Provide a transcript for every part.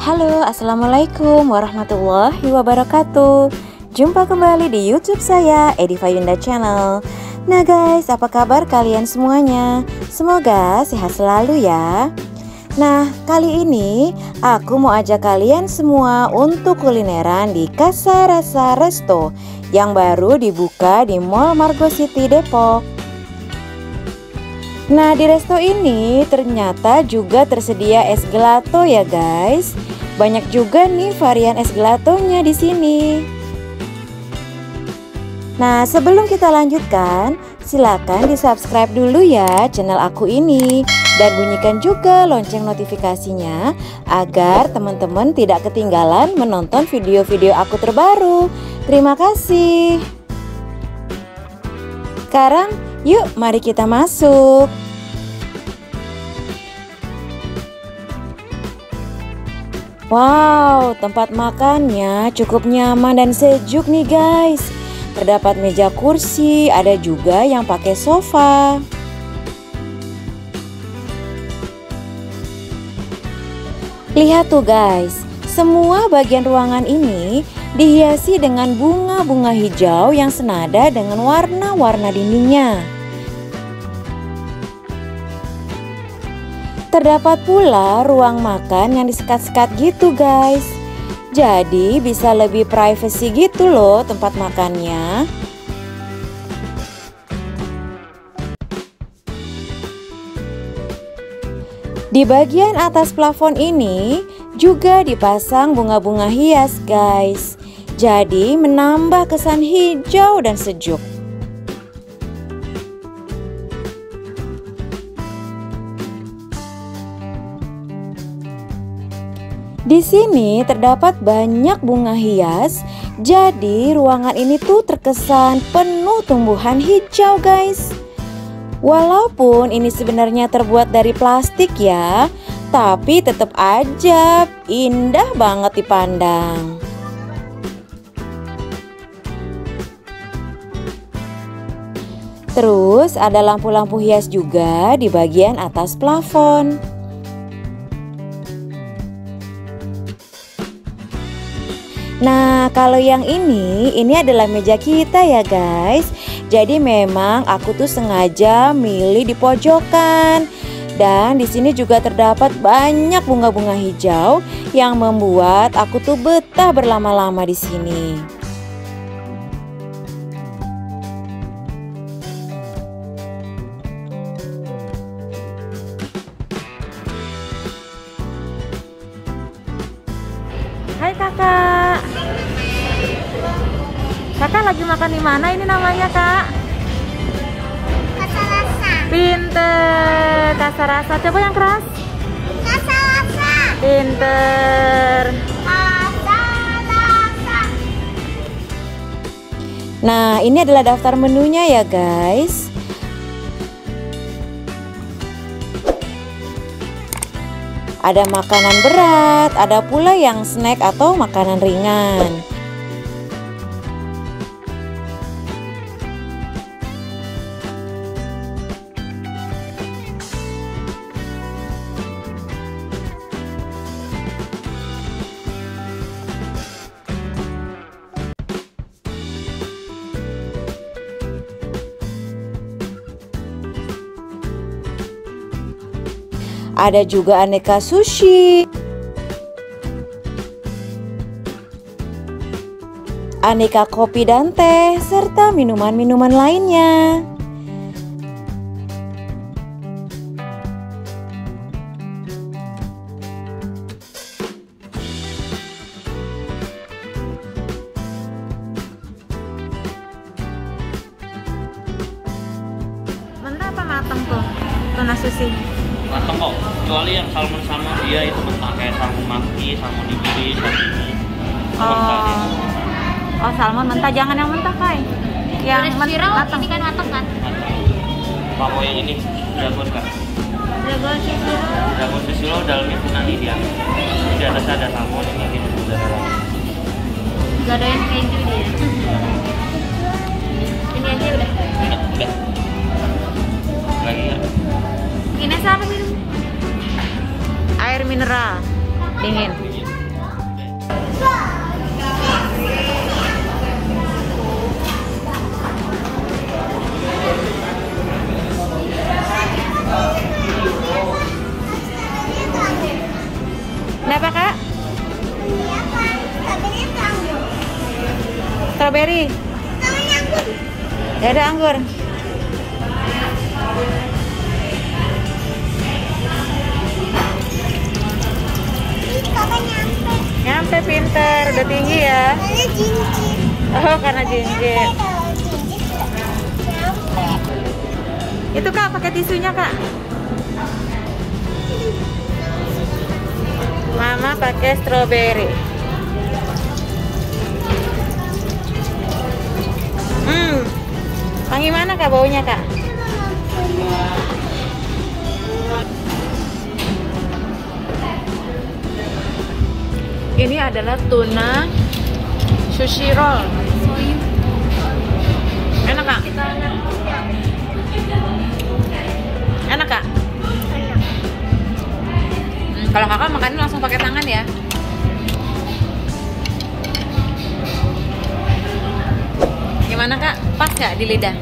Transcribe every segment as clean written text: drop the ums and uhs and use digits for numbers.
Halo, assalamualaikum warahmatullahi wabarakatuh. Jumpa kembali di YouTube saya, Ediva Yunda Channel. Nah guys, apa kabar kalian semuanya? Semoga sehat selalu ya. Nah, kali ini aku mau ajak kalian semua untuk kulineran di Casa Rasa Resto yang baru dibuka di Mall Margo City Depok. Nah, di resto ini ternyata juga tersedia es gelato ya guys. Banyak juga nih varian es gelatonya di sini. Nah, sebelum kita lanjutkan, silakan di-subscribe dulu ya channel aku ini dan bunyikan juga lonceng notifikasinya agar teman-teman tidak ketinggalan menonton video-video aku terbaru. Terima kasih. Sekarang yuk mari kita masuk. Wow, tempat makannya cukup nyaman dan sejuk nih guys. Terdapat meja kursi, ada juga yang pakai sofa. Lihat tuh guys, semua bagian ruangan ini dihiasi dengan bunga-bunga hijau yang senada dengan warna-warna dindingnya. Terdapat pula ruang makan yang disekat-sekat gitu guys. Jadi bisa lebih privacy gitu loh tempat makannya. Di bagian atas plafon ini juga dipasang bunga-bunga hias guys. Jadi menambah kesan hijau dan sejuk. Di sini terdapat banyak bunga hias, jadi ruangan ini tuh terkesan penuh tumbuhan hijau guys. Walaupun ini sebenarnya terbuat dari plastik ya, tapi tetap aja indah banget dipandang. Terus ada lampu-lampu hias juga di bagian atas plafon. Nah, kalau yang ini adalah meja kita ya guys. Jadi memang aku tuh sengaja milih di pojokan. Dan di sini juga terdapat banyak bunga-bunga hijau yang membuat aku tuh betah berlama-lama di sini. Hai kakak. Kakak lagi makan di mana ini namanya kak? Casa Rasa. Pinter, Casa Rasa. Coba yang keras. Casa Rasa. Pinter. Casa Rasa. Nah, ini adalah daftar menunya ya guys. Ada makanan berat, ada pula yang snack atau makanan ringan. Ada juga aneka sushi, aneka kopi dan teh, serta minuman-minuman lainnya. Mentah apa mateng tuh? Tuna sushi. Mateng kok, kecuali yang salmon sama dia itu mentah kayak salmon maki, salmon nigiri, sashimi. Oh, salmon mentah, jangan yang mentah kai. Yang matang. Ini kan matang kan? Mau yang ini, dragon kak. Dragon Shishiro. Dragon Shishiro dalamnya nanti dia. Di atasnya ada salmon, ini gitu udah ada. Gak ada yang keju dia. Ini aja udah. Udah. Lagi ya. Ini apa minum? Air mineral dingin. Kenapa kak? Strawberry. Ya ada anggur. Nyampe pinter, udah tinggi ya. Oh karena jinjit. Itu kak pakai tisunya kak. Mama pakai strawberry. Wangi mana kak baunya kak? Ini adalah tuna sushi roll. Enak kak? Enak kak? Kalau kakak makannya langsung pakai tangan ya. Gimana kak? Pas gak di lidah?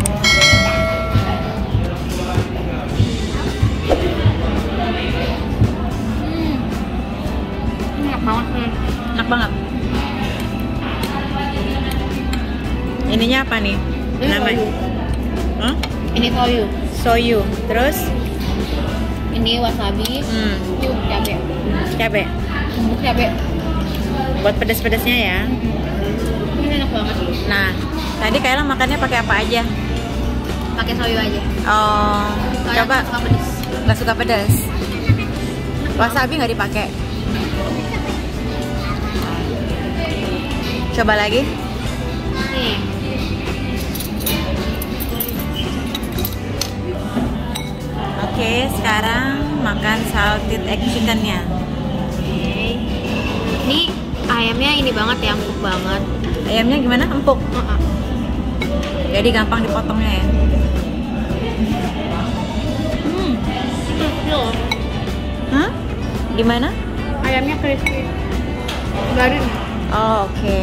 Enak banget nih. Enak banget. Ininya apa nih? Namanya? Huh? Ini soyu. Soyu. Terus? Ini wasabi. Yuk, cabe. Cabe. Bubuk cabe. Buat pedas-pedasnya ya. Ini enak banget. Nah, tadi Kayla makannya pakai apa aja? Pakai soyu aja. Oh, Soalnya coba. aku suka pedes. Nggak suka pedas. Wasabi nggak dipakai. Coba lagi. Nih. Oke, sekarang makan salted egg chickennya. Ini ayamnya ini banget ya, empuk banget. Ayamnya gimana? Empuk. Jadi gampang dipotongnya ya. Crispy loh. Hah? Gimana? Ayamnya crispy. Garing. Oh, oke.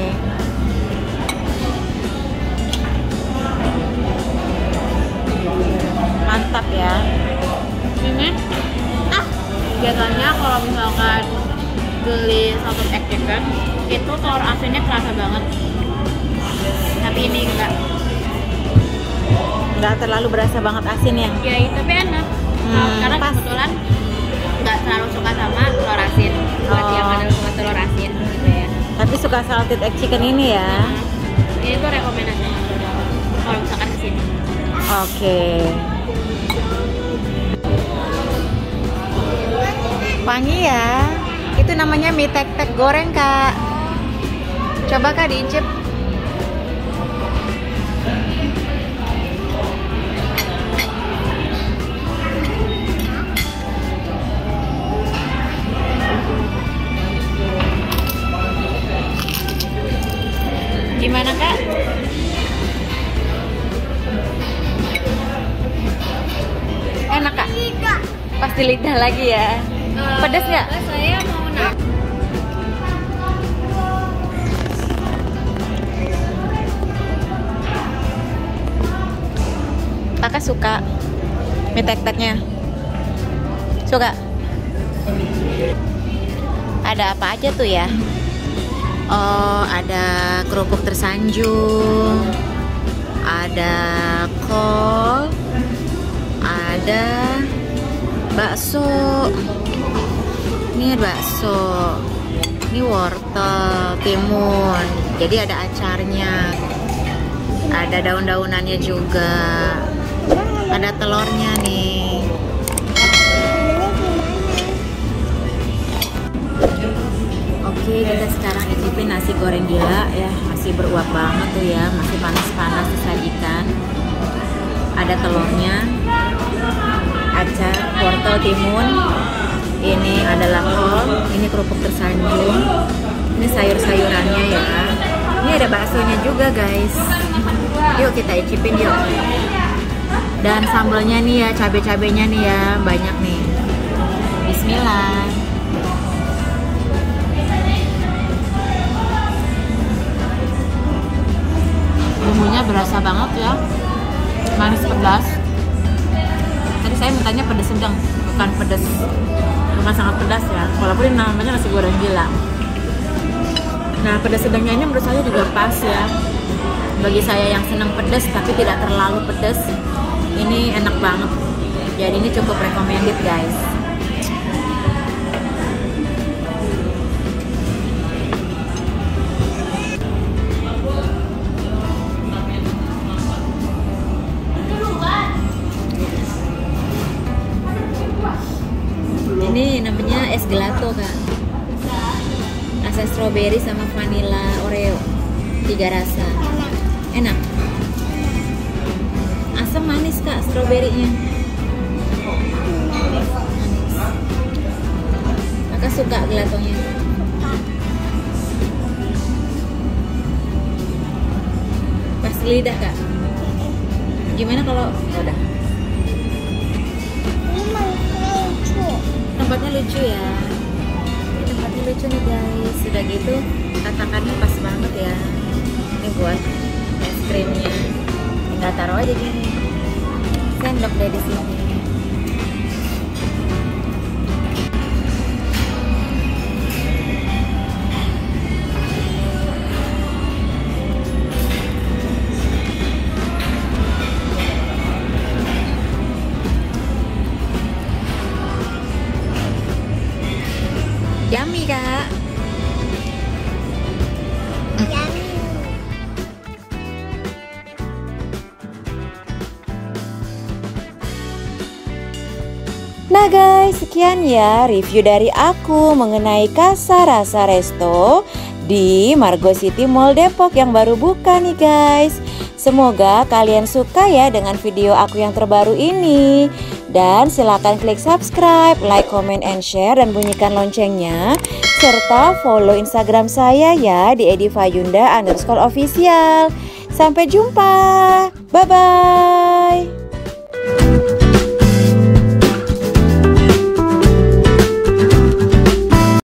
Mantap ya. Ini biasanya kalau misalkan beli salted egg chicken itu telur asinnya kerasa banget, tapi ini Nggak terlalu berasa banget asin ya. ya tapi enak. Karena pas. kebetulan nggak terlalu suka sama telur asin buat yang ada suka telur asin gitu ya. Tapi suka salted egg chicken ini ya. Ini tuh rekomendasi kalau misalkan kesini. Oke. Wangi ya. Itu namanya mie tek-tek goreng kak. Coba kak diicip. Gimana kak? Enak kak? Pasti lidah lagi ya. Pedas nggak? Saya mau nak. Kakak suka mie tek-teknya? Suka? Ada apa aja tuh ya? Oh, ada kerupuk tersanjung, ada kol, ada bakso. Ini bakso, ini wortel, timun. Jadi ada acarnya, ada daun-daunannya juga, ada telurnya nih. Oke, kita sekarang icipin nasi goreng gila ya, masih beruap banget tuh ya, masih panas-panas disajikan. Ada telurnya, acar, wortel, timun. Ini adalah kol, ini kerupuk tersanjung, ini sayur-sayurannya ya. Ini ada baksonya juga guys. Yuk kita icipin yuk. Dan sambelnya nih ya, cabai-cabainya nih ya, banyak nih. Bismillah. sangat pedas ya, walaupun ini namanya nasi goreng gila. Nah, pedas sedangnya ini menurut saya juga pas ya. Bagi saya yang senang pedas tapi tidak terlalu pedas, ini enak banget. Jadi ini cukup recommended guys. Ini namanya es gelato kak, rasa strawberry sama vanilla oreo, 3 rasa. Enak, asam manis kak stroberinya. Kakak suka gelatonya. Pas lidah kak. Gimana kalau udah? Tempatnya lucu ya. Ini tempatnya lucu nih guys. Sudah gitu tatakannya pas banget ya. Ini buat es krimnya. Tinggal taruh aja gini. Sendok deh di sini. Yummy kak. Nah guys, sekian ya review dari aku mengenai Casa Rasa Resto di Margo City Mall Depok yang baru buka nih guys. Semoga kalian suka ya dengan video aku yang terbaru ini. Dan silakan klik subscribe, like, comment, and share, dan bunyikan loncengnya. Serta follow Instagram saya ya di edifayunda_official. Sampai jumpa, bye-bye.